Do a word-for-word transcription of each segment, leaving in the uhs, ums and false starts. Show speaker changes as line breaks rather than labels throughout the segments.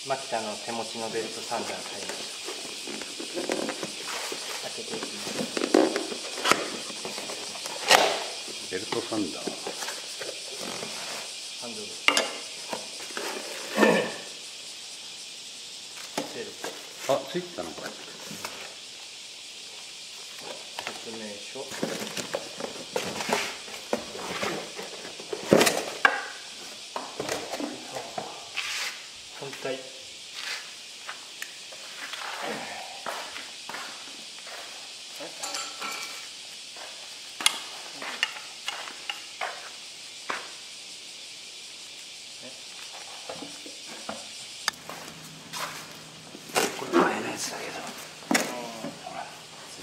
牧田の手持ちのベルトサンダー買いました。開けていきます。
ベルトサンダー。
ハンドル。ベルト。
あ、ついてたのこれ。
説明書。本体。
これ前のやつだけど。ほら。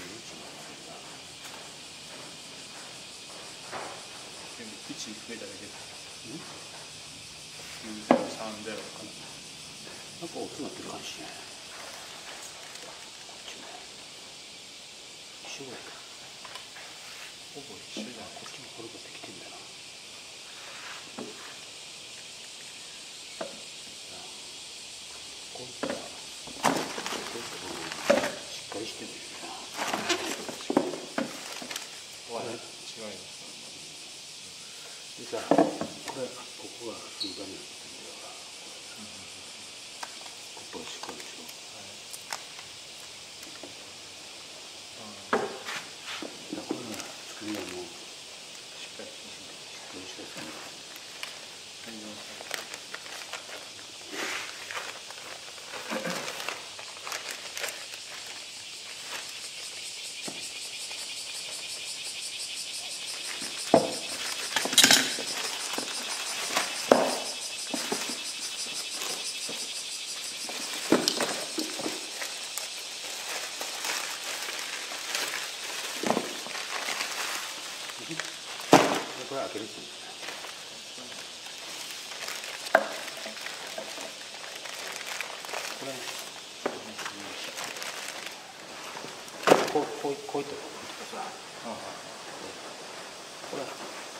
全部口増えただけだ。きゅうゼロさんゼロかな。
なんか音鳴ってる感じね。こっちも一緒ぐらいか。
ほぼ一緒じゃん。
こっちもこれができてんだな。こういったこういった部分しっかりしてるよな。
これ違います。
でさ、これここが空間になってるんだよ。ここしっかりでしょ。だからこれが作りがもうしっかりしっかりしてる。これ開けるって言うんですね。これこうこうこういったことさ、これ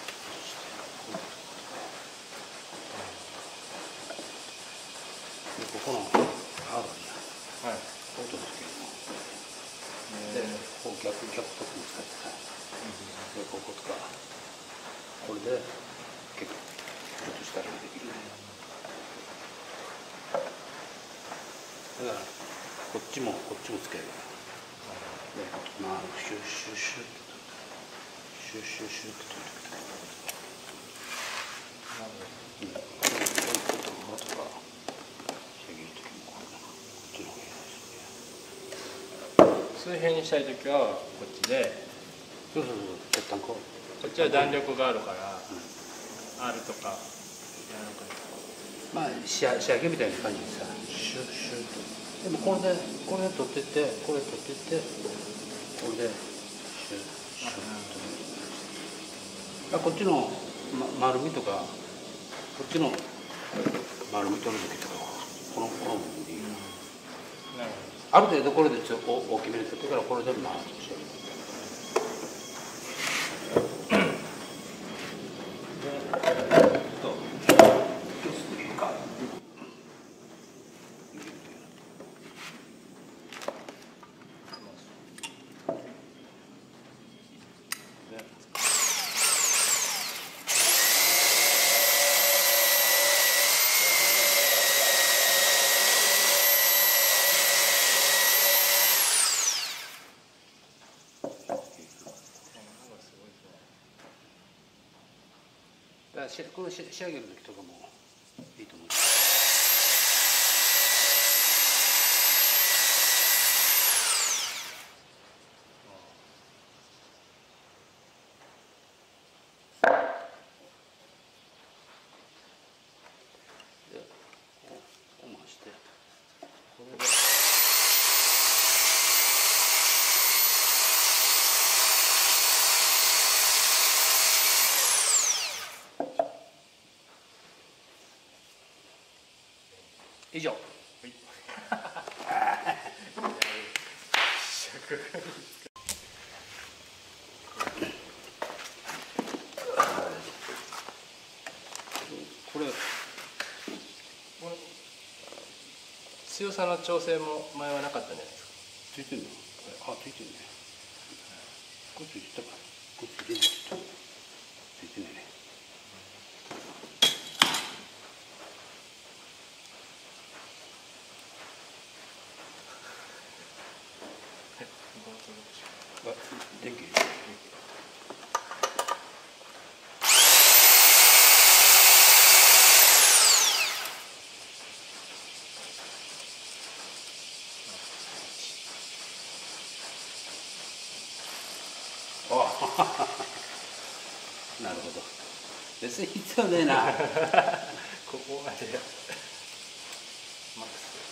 でここのハードに
はい。
こう取る時にでこう逆逆とかも使ってさ、でこことかこれで結構ちょっとしたらできるね。だからこっちもこっちもつける。でまあシュッシュッシュッとシュッシュッシュッと取ってきた。こういうこともとか遮る時もこっちの方がいいです。
水平にしたいときはこっちで、
そうそうそう、ぺったんこ。
こっちは弾力があるから、うん、R とか柔らかい。
まあ仕上げみたいな感じでさ、シュッシュッと。でもこれでこれで取ってって、これ取ってって、これでシュッシュッと。あ、こっちの、ま、丸みとか、こっちの丸み取る時とか、このこの部分でいいな。
なる
ある程度これでちょっと大きめに取ってからこれで回すでしょ。だからこの仕上げる時とかもいいと思う。でこう回してこれで。以上。これ
強さの調整も前はなかったんじゃないですか。
ついてるの？あ、ついてるね。これついてたか。これついてるの？ついてないね。あ、電気。あなるほど。別に必要ねえな。
ここまでマックス。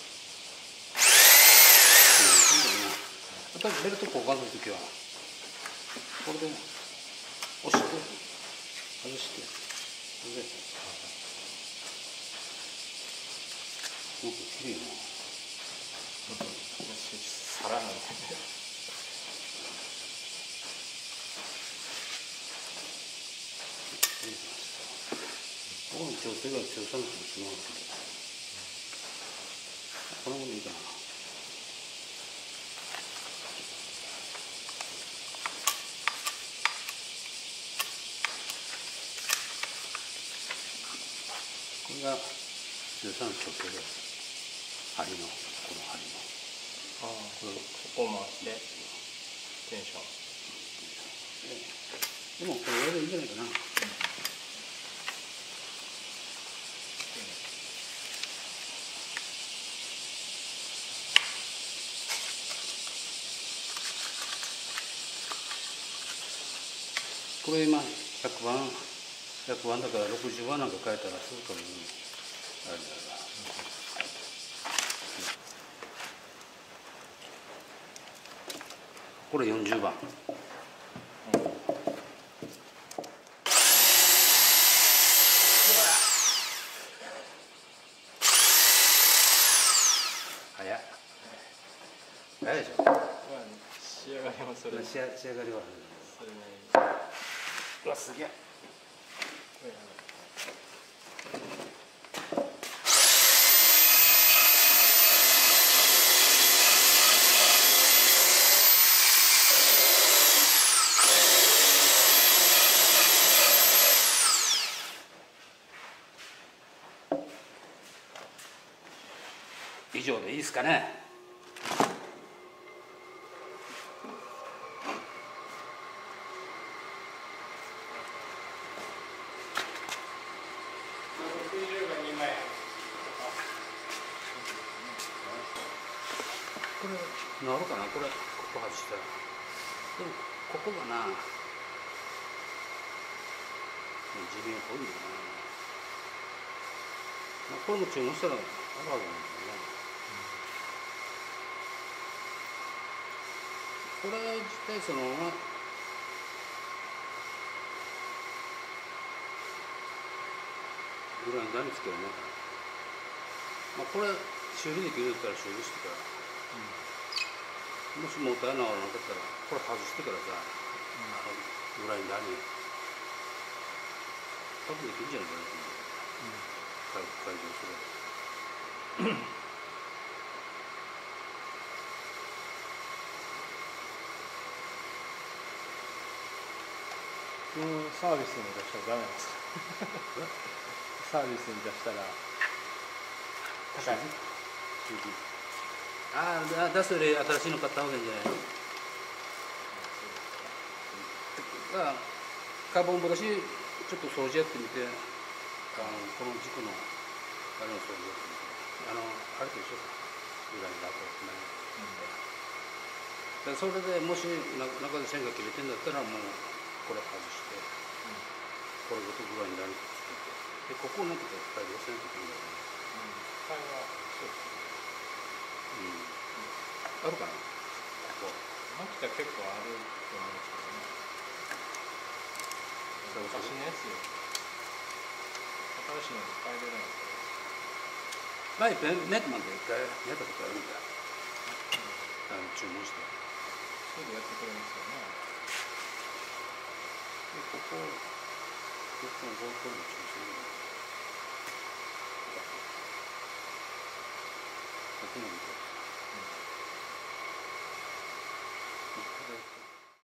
やっぱりベルト交換するときはこれで押して外してそれでなんか綺麗な。
皿なんで。
この調整が強さのと違うんだけど、このままでいいかな。これが強さの調整です。針のこの針の。
ああ、ここを回してテンション。
でもこれやればいいんじゃないかな。これ今ひゃくばん、ひゃくばんだからろくじゅうばんなんか変えたらすぐともあれだな。これよんじゅうばん。早い。早いでしょ。
まあ仕上がりもそれ。
仕上仕上がりは。
それなりに。
うわすげえ。以上でいいですかね。これなるかな。これここ外したら。でもここがな地面っぽいんだな。まあ、これも注文したらあるはずなんだよね。これ自体そのままグラインダーにつけるね。まあ、これ修理できるんだったら修理してから、うん、もしモーター直らなかったらこれ外してからさ、うん、グラインダーに多分できるんじゃないかなと思う。改改造すれば。
もうサービスに出したらダメなんですか。サービスに出したら高い。
ああ、出すより新しいの買った方がいいんじゃないの。がカーボンブラシちょっと掃除やってみて、あのこの軸のあれの掃除やってみて、あのあれと一緒だ。裏にラップをつなげて、それでもし中で線が切れてんだったらもうこれ外して、うん、これごとぐらいになりつけて、でここをなんとか改良せんといけないんだよね。
これはそうです
ね。うん。あるかな。ここ。
マキタ結構あると思うんですけどね。昔のやつよ。新しいの使えれない
前ペンネットまで一回やったことあるんだよ。あの注文して。
すぐやってくれますよね。
でここここのボートの調整。こここまでいく。